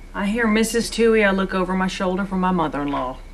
I hear Mrs. Tuohy. I look over my shoulder for my mother-in-law.